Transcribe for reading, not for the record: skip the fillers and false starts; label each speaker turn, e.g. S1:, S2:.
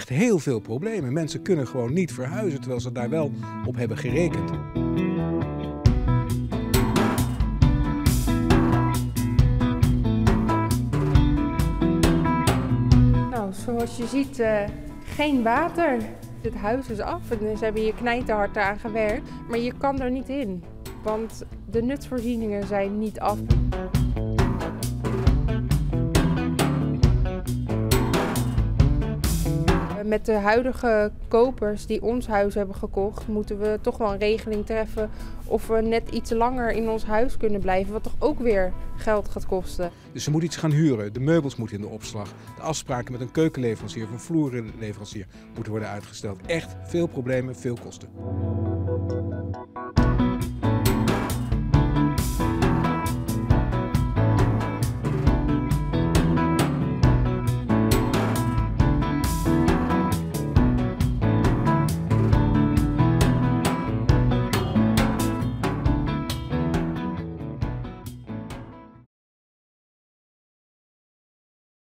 S1: echt heel veel problemen. Mensen kunnen gewoon niet verhuizen, terwijl ze daar wel op hebben gerekend.
S2: Nou, zoals je ziet, geen water. Het huis is af en ze hebben hier knijterhard aan gewerkt. Maar je kan er niet in, want de nutsvoorzieningen zijn niet af. Met de huidige kopers die ons huis hebben gekocht, moeten we toch wel een regeling treffen of we net iets langer in ons huis kunnen blijven, wat toch ook weer geld gaat kosten.
S1: Dus ze moeten iets gaan huren, de meubels moeten in de opslag, de afspraken met een keukenleverancier of een vloerenleverancier moeten worden uitgesteld. Echt veel problemen, veel kosten.